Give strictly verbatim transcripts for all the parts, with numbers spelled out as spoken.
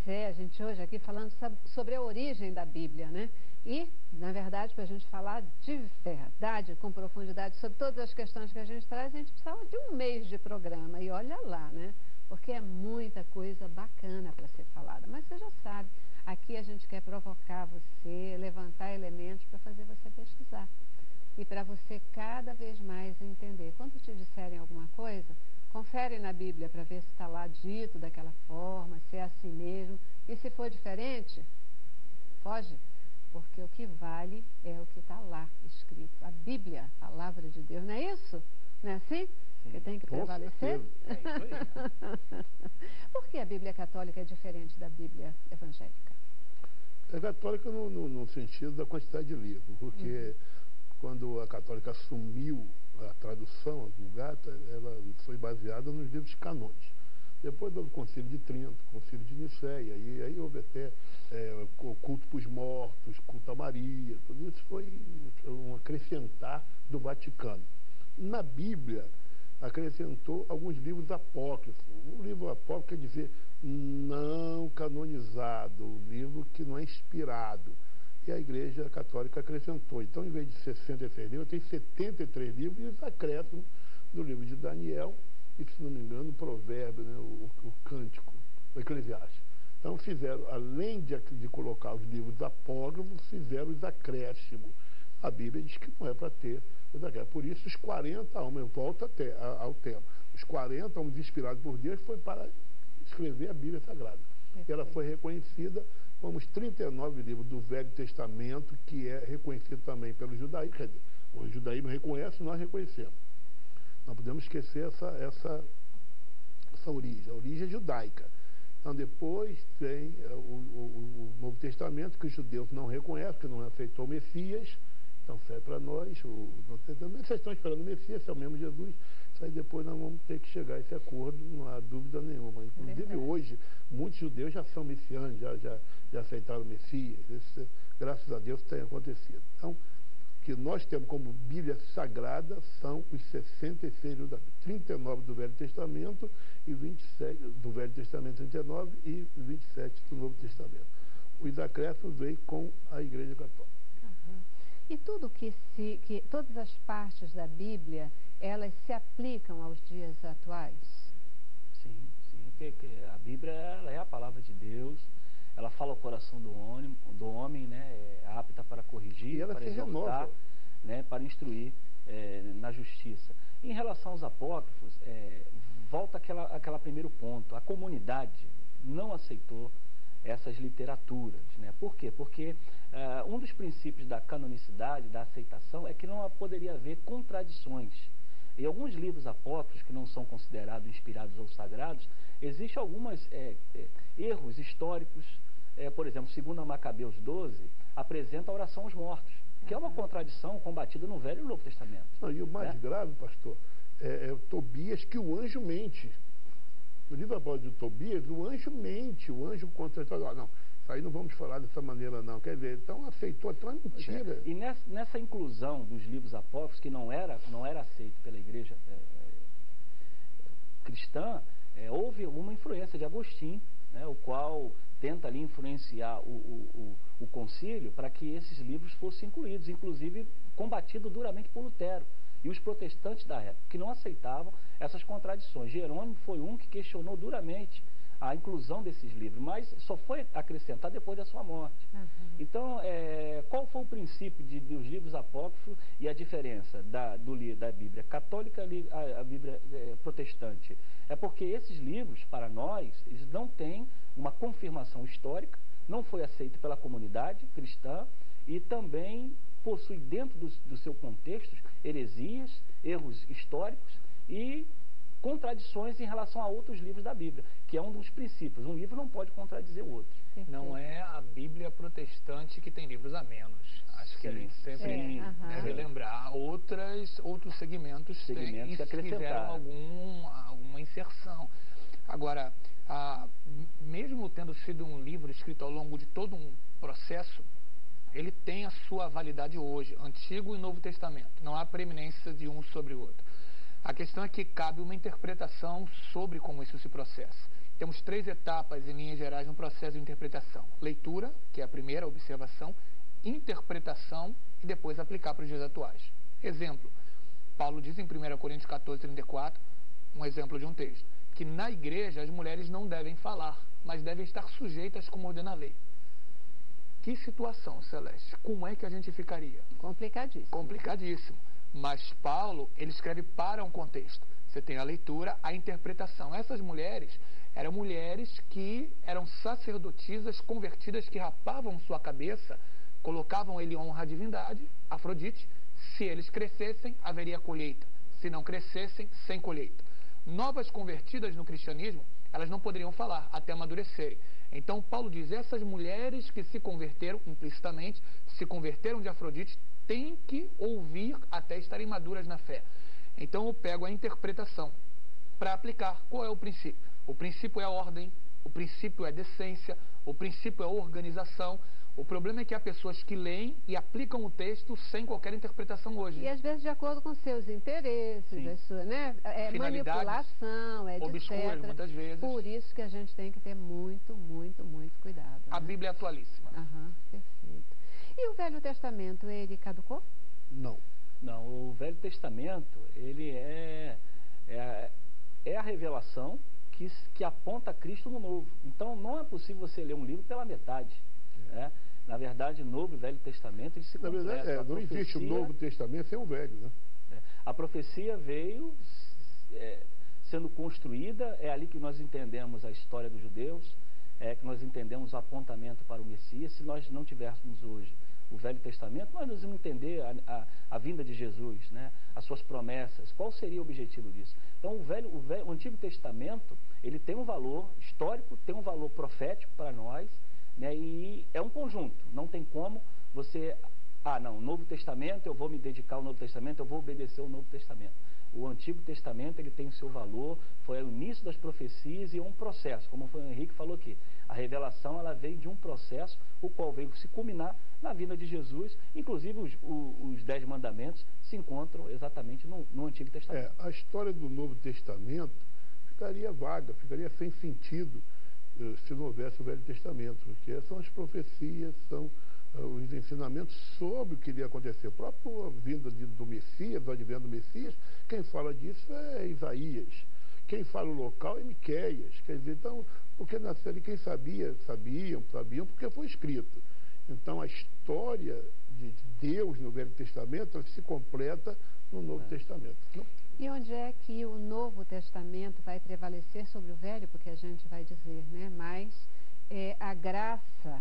é, a gente hoje aqui falando sobre a origem da Bíblia, né? E, na verdade, para a gente falar de verdade, com profundidade, sobre todas as questões que a gente traz, a gente precisava de um mês de programa. E olha lá, né? Porque é muita coisa bacana para ser falada. Mas você já sabe, aqui a gente quer provocar você, levantar elementos para fazer você pesquisar. E para você cada vez mais entender. Quando te disserem alguma coisa, confere na Bíblia para ver se está lá dito daquela forma, se é assim mesmo. E se for diferente, foge. Porque o que vale é o que está lá escrito. A Bíblia, a palavra de Deus, não é isso? Não é assim? Sim, que tem que prevalecer? É isso aí. Por que a Bíblia católica é diferente da Bíblia evangélica? É católica no, no, no sentido da quantidade de livros, porque uhum. quando a católica assumiu a tradução, a Vulgata, ela foi baseada nos livros canônicos. Depois do Concílio de Trento, Concílio de Nicéia, e aí houve até é, culto para os mortos, culto a Maria, tudo isso foi um acrescentar do Vaticano. Na Bíblia, acrescentou alguns livros apócrifos. O livro apócrifo quer dizer não canonizado, o livro que não é inspirado. E a Igreja Católica acrescentou. Então, em vez de sessenta e seis livros, tem setenta e três livros, e eles acrescem do livro de Daniel, e, se não me engano, o provérbio, né, o, o cântico, o Eclesiastes. Então, fizeram, além de, de colocar os livros apócrifos, fizeram os acréscimos. A Bíblia diz que não é para ter. Por isso, os quarenta homens, volta até ao tema, os quarenta homens inspirados por Deus foi para escrever a Bíblia Sagrada. E ela foi reconhecida como os trinta e nove livros do Velho Testamento, que é reconhecido também pelo judaísmo. Quer dizer, o judaísmo reconhece, nós reconhecemos. Não podemos esquecer essa, essa, essa origem, a origem judaica. Então, depois tem o, o, o Novo Testamento, que os judeus não reconhecem, porque não aceitou o Messias. Então, serve para nós, o Novo Testamento. Vocês estão esperando o Messias, é o mesmo Jesus. Isso aí depois nós vamos ter que chegar a esse acordo, não há dúvida nenhuma. Inclusive, é hoje, muitos judeus já são messianos, já, já, já aceitaram o Messias. Isso, graças a Deus, tem acontecido. Então, o que nós temos como Bíblia Sagrada são os sessenta e seis, trinta e nove do Velho Testamento, e vinte e sete do Velho Testamento, trinta e nove, e vinte e sete do Novo Testamento. Os acréscimos veio com a Igreja Católica. Uhum. E tudo que se, que, todas as partes da Bíblia, elas se aplicam aos dias atuais? Sim, sim, porque a Bíblia ela é a palavra de Deus, ela fala o coração do homem, do homem, né, é apta para corrigir, para exortar, né, para instruir é, na justiça. Em relação aos apócrifos, é, volta aquela, aquela primeiro ponto, a comunidade não aceitou essas literaturas, né? Por quê? Porque uh, um dos princípios da canonicidade, da aceitação, é que não poderia haver contradições. Em alguns livros apócrifos, que não são considerados inspirados ou sagrados, existem alguns é, é, erros históricos. É, por exemplo, segundo Macabeus doze, apresenta a oração aos mortos, que é uma contradição combatida no Velho e no Novo Testamento. Não, e o mais né? grave, pastor, é, é o Tobias, que o anjo mente. No livro apócrifo de Tobias, o anjo mente, o anjo contra ah, não, isso aí não vamos falar dessa maneira não, quer dizer, então aceitou a mentira. E nessa, nessa inclusão dos livros apócrifos, que não era, não era aceito pela igreja é, cristã, é, houve uma influência de Agostinho, né, o qual tenta ali influenciar o, o, o, o concílio para que esses livros fossem incluídos, inclusive combatido duramente por Lutero e os protestantes da época, que não aceitavam essas contradições. Jerônimo foi um que questionou duramente a inclusão desses livros, mas só foi acrescentado depois da sua morte. Uhum. Então, é, qual foi o princípio de, dos livros apócrifos e a diferença da, do, da Bíblia católica e a, a Bíblia é, protestante? É porque esses livros, para nós, eles não têm uma confirmação histórica, não foi aceito pela comunidade cristã e também possui dentro do, do seu contexto heresias, erros históricos e contradições em relação a outros livros da Bíblia, que é um dos princípios. Um livro não pode contradizer o outro. Não é a Bíblia protestante que tem livros a menos. Acho Sim. que a gente sempre Sim. deve uhum. lembrar. Outras, outros segmentos, segmentos têm, que fizeram algum, alguma inserção. Agora, a, mesmo tendo sido um livro escrito ao longo de todo um processo, ele tem a sua validade hoje, Antigo e Novo Testamento. Não há preeminência de um sobre o outro. A questão é que cabe uma interpretação sobre como isso se processa. temos três etapas, em linhas gerais, no processo de interpretação. Leitura, que é a primeira observação, interpretação e depois aplicar para os dias atuais. Exemplo, Paulo diz em primeira Coríntios quatorze, trinta e quatro, um exemplo de um texto, que na igreja as mulheres não devem falar, mas devem estar sujeitas como ordena a lei. Que situação, Celeste? Como é que a gente ficaria? Complicadíssimo. Complicadíssimo. Mas Paulo, ele escreve para um contexto. Você tem a leitura, a interpretação. Essas mulheres eram mulheres que eram sacerdotisas convertidas que rapavam sua cabeça, colocavam ele em honra à divindade, Afrodite. Se eles crescessem, haveria colheita. Se não crescessem, sem colheita. Novas convertidas no cristianismo, elas não poderiam falar até amadurecerem. Então Paulo diz, essas mulheres que se converteram implicitamente, se converteram de Afrodite, têm que ouvir até estarem maduras na fé. Então eu pego a interpretação para aplicar. Qual é o princípio? O princípio é a ordem, o princípio é a decência, o princípio é a organização. O problema é que há pessoas que leem e aplicam o texto sem qualquer interpretação hoje. E às vezes de acordo com seus interesses, as suas, né? É manipulação, é obscuras, muitas vezes. Por isso que a gente tem que ter muito, muito, muito cuidado. A né? Bíblia é atualíssima. Aham, perfeito. E o Velho Testamento, ele caducou? Não. Não, o Velho Testamento, ele é, é, a, é a revelação que, que aponta Cristo no Novo. Então não é possível você ler um livro pela metade, é. né? Na verdade, Novo e Velho Testamento, eles se Na completam. verdade, é, não profecia, existe o Novo Testamento sem o Velho, né? É, a profecia veio é, sendo construída, é ali que nós entendemos a história dos judeus, é que nós entendemos o apontamento para o Messias. Se nós não tivéssemos hoje o Velho Testamento, nós não vamos entender a, a, a vinda de Jesus, né? As suas promessas, qual seria o objetivo disso? Então, o, velho, o, velho, o Antigo Testamento, ele tem um valor histórico, tem um valor profético para nós, né? E é um conjunto, não tem como você, ah não, Novo Testamento, eu vou me dedicar ao Novo Testamento, eu vou obedecer ao Novo Testamento. O Antigo Testamento, ele tem o seu valor, foi o início das profecias e é um processo, como o Henrique falou aqui. A revelação, ela veio de um processo, o qual veio se culminar na vinda de Jesus, inclusive os, os, os Dez Mandamentos se encontram exatamente no, no Antigo Testamento. É, a história do Novo Testamento ficaria vaga, ficaria sem sentido eh, se não houvesse o Velho Testamento, porque são as profecias, são uh, os ensinamentos sobre o que iria acontecer. A própria vinda de, do Messias, o advento do Messias, quem fala disso é Isaías. Quem fala o local é Miqueias. Quer dizer, então, porque na série quem sabia, sabiam, sabiam, porque foi escrito. Então, a história de Deus no Velho Testamento se completa no Novo É. Testamento. Não? E onde é que o Novo Testamento vai prevalecer sobre o Velho? Porque a gente vai dizer, né? Mas é, a graça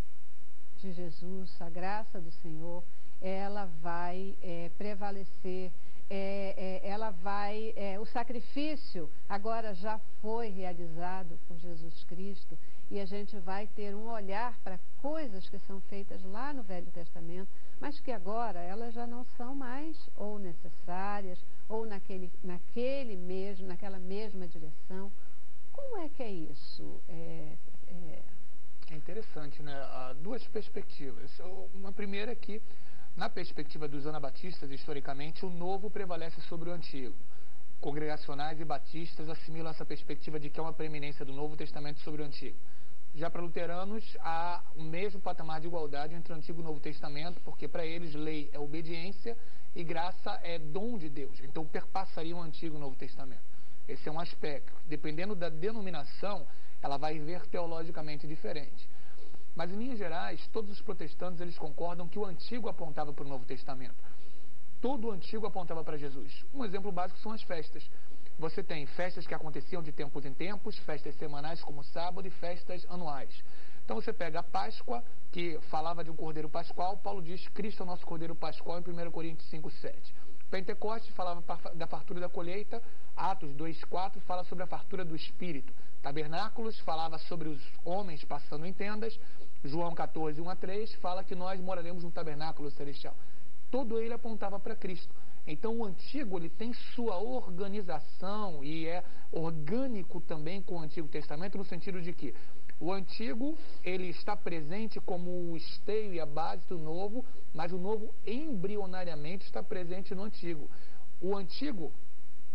de Jesus, a graça do Senhor, ela vai é, prevalecer, é, é, ela vai, é, o sacrifício agora já foi realizado por Jesus Cristo e a gente vai ter um olhar para coisas que são feitas lá no Velho Testamento, mas que agora elas já não são mais ou necessárias ou naquele, naquele mesmo, naquela mesma direção. Como é que é isso? É, é... É interessante, né? Há duas perspectivas. Uma primeira é que, na perspectiva dos anabatistas, historicamente, o novo prevalece sobre o antigo. Congregacionais e batistas assimilam essa perspectiva de que há uma preeminência do Novo Testamento sobre o Antigo. Já para luteranos, há o mesmo patamar de igualdade entre o Antigo e o Novo Testamento, porque para eles lei é obediência e graça é dom de Deus. Então perpassariam o Antigo e o Novo Testamento. Esse é um aspecto. Dependendo da denominação, ela vai ver teologicamente diferente. Mas, em linhas gerais, todos os protestantes eles concordam que o Antigo apontava para o Novo Testamento. Todo o Antigo apontava para Jesus. Um exemplo básico são as festas. Você tem festas que aconteciam de tempos em tempos, festas semanais como sábado e festas anuais. Então você pega a Páscoa, que falava de um cordeiro pascual, Paulo diz Cristo é o nosso cordeiro pascual em primeira Coríntios cinco, sete. Pentecostes falava da fartura da colheita, Atos dois, quatro fala sobre a fartura do Espírito. Tabernáculos falava sobre os homens passando em tendas, João quatorze, um a três fala que nós moraremos no tabernáculo celestial. Todo ele apontava para Cristo. Então o Antigo ele tem sua organização e é orgânico também com o Antigo Testamento no sentido de que o Antigo ele está presente como o esteio e a base do Novo, mas o Novo embrionariamente está presente no Antigo. O Antigo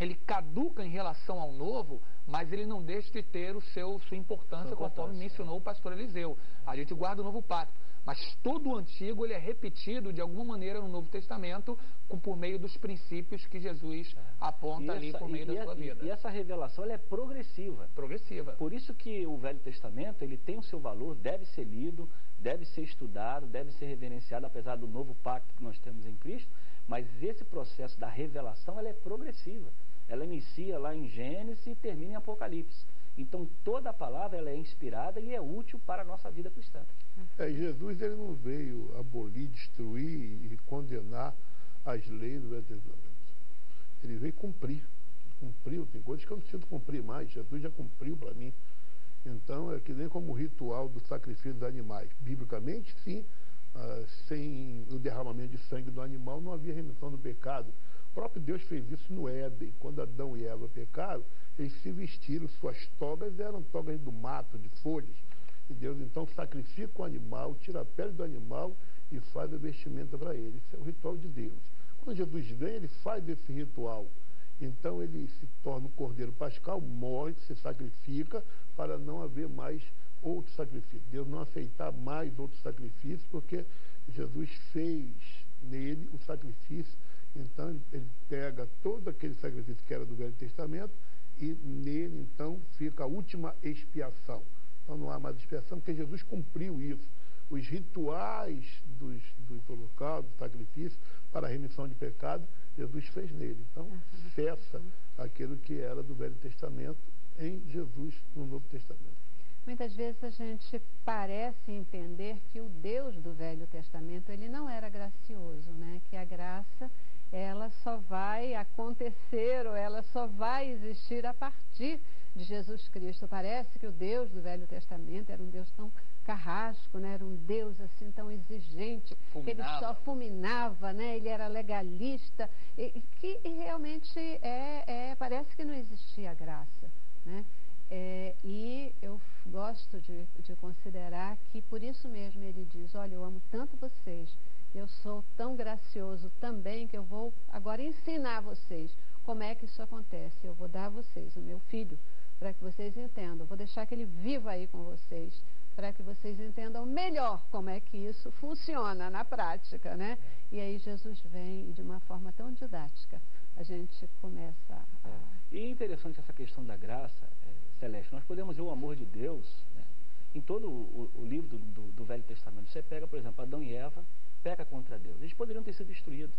ele caduca em relação ao novo, mas ele não deixa de ter o seu, sua importância, Sua conforme importância. mencionou o pastor Eliseu. A gente guarda o novo pacto, mas todo o antigo ele é repetido de alguma maneira no Novo Testamento, com, por meio dos princípios que Jesus aponta E ali essa- por meio e- da e- sua e- vida. E essa revelação ela é progressiva. Progressiva. Por isso que o Velho Testamento ele tem o seu valor, deve ser lido, deve ser estudado, deve ser reverenciado, apesar do novo pacto que nós temos em Cristo, mas esse processo da revelação ela é progressiva. Ela inicia lá em Gênesis e termina em Apocalipse. Então toda a palavra ela é inspirada e é útil para a nossa vida cristã. É, Jesus ele não veio abolir, destruir e condenar as leis do Velho Testamento. Ele veio cumprir. Cumpriu. Tem coisas que eu não preciso cumprir mais. Jesus já cumpriu para mim. Então é que nem como o ritual do sacrifício dos animais. Biblicamente, sim, ah, sem o derramamento de sangue do animal não havia remissão do pecado. O próprio Deus fez isso no Éden. Quando Adão e Eva pecaram, eles se vestiram, suas togas eram togas do mato, de folhas. E Deus então sacrifica o animal, tira a pele do animal e faz a vestimenta para ele. Isso é o ritual de Deus. Quando Jesus vem, ele faz esse ritual. Então ele se torna um cordeiro pascal, morre, se sacrifica para não haver mais outro sacrifício. Deus não aceitar mais outro sacrifício, porque Jesus fez nele o sacrifício. Então ele, ele pega todo aquele sacrifício que era do Velho Testamento e nele então fica a última expiação. Então não há mais expiação, porque Jesus cumpriu isso. Os rituais dos, dos holocaustos, do sacrifício para a remissão de pecado, Jesus fez nele. Então cessa aquilo que era do Velho Testamento em Jesus no Novo Testamento. Muitas vezes a gente parece entender que o Deus do Velho Testamento, ele não era gracioso, né? Que a graça, ela só vai acontecer ou ela só vai existir a partir de Jesus Cristo. Parece que o Deus do Velho Testamento era um Deus tão carrasco, né? Era um Deus assim tão exigente, que ele só fulminava, né? Ele era legalista, e, que e realmente é, é, parece que não existia graça, né? É, e eu gosto de, de considerar que por isso mesmo ele diz, olha, eu amo tanto vocês, eu sou tão gracioso também que eu vou agora ensinar vocês como é que isso acontece. Eu vou dar a vocês o meu filho para que vocês entendam, vou deixar que ele viva aí com vocês para que vocês entendam melhor como é que isso funciona na prática, né? E aí Jesus vem e de uma forma tão didática a gente começa a... É. E é interessante essa questão da graça, é, Celeste, nós podemos ver o amor de Deus, né, em todo o, o livro do, do, do Velho Testamento. Você pega, por exemplo, Adão e Eva, peca contra Deus. Eles poderiam ter sido destruídos.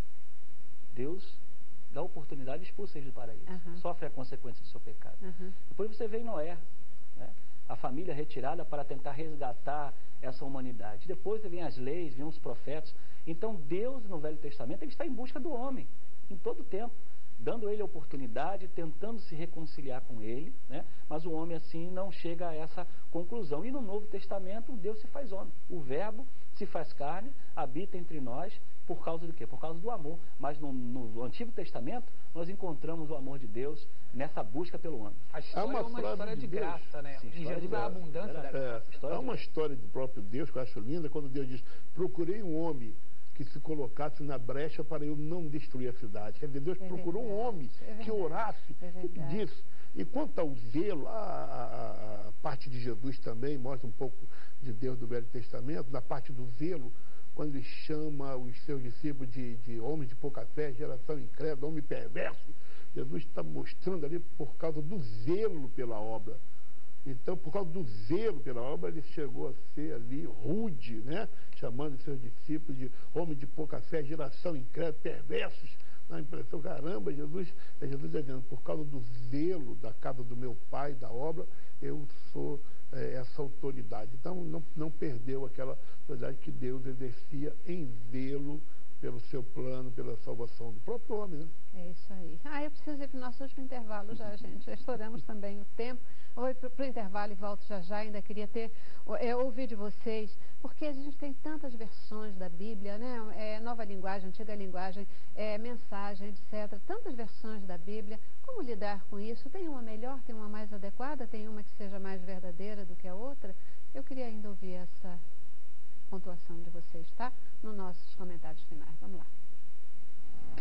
Deus dá oportunidade e expulsa eles do paraíso. Uhum. Sofre a consequência do seu pecado. Uhum. Depois você vê em Noé, né, a família retirada para tentar resgatar essa humanidade. Depois vem as leis, vem os profetas. Então Deus, no Velho Testamento, ele está em busca do homem, em todo o tempo, dando ele a oportunidade, tentando se reconciliar com ele, né? Mas o homem assim não chega a essa conclusão. E no Novo Testamento, Deus se faz homem. O Verbo se faz carne, habita entre nós, por causa do quê? Por causa do amor. Mas no, no Antigo Testamento, nós encontramos o amor de Deus nessa busca pelo homem. A história uma é uma frase história de de Deus. graça, né? Sim, Em história Jesus de há a graça. abundância da Verdade. graça. É, História há de uma Deus. história do próprio Deus que eu acho linda, quando Deus diz, procurei um homem que se colocasse na brecha para eu não destruir a cidade. Quer dizer, Deus É procurou um verdade, homem é que verdade, orasse, é que verdade. pedisse. E quanto ao zelo, a, a, a parte de Jesus também mostra um pouco de Deus do Velho Testamento, na parte do zelo, quando ele chama os seus discípulos de, de homens de pouca fé, geração incrédula, homem perverso. Jesus está mostrando ali por causa do zelo pela obra. Então, por causa do zelo pela obra, ele chegou a ser ali rude, né? Chamando os seus discípulos de homem de pouca fé, geração incrédula, perversos. Na impressão, caramba, Jesus, é Jesus dizendo, por causa do zelo da casa do meu pai, da obra, eu sou é, essa autoridade. Então, não, não perdeu aquela autoridade que Deus exercia em zelo pelo seu plano, pela salvação do próprio homem, né? É isso aí. Ah, eu preciso ir para o nosso último intervalo já, gente. Já estouramos também o tempo. Vou ir para o intervalo e volto já já. Ainda queria ter, é, ouvir de vocês, porque a gente tem tantas versões da Bíblia, né? É, nova linguagem, antiga linguagem, é, mensagem, etcétera. Tantas versões da Bíblia. Como lidar com isso? Tem uma melhor, tem uma mais adequada, tem uma que seja mais verdadeira do que a outra? Eu queria ainda ouvir essa pontuação de vocês, tá? Nos nossos comentários finais. Vamos lá.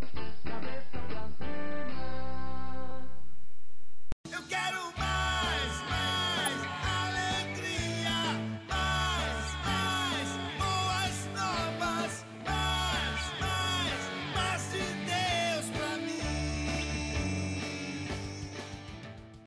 cabeça pra cima. Eu quero mais.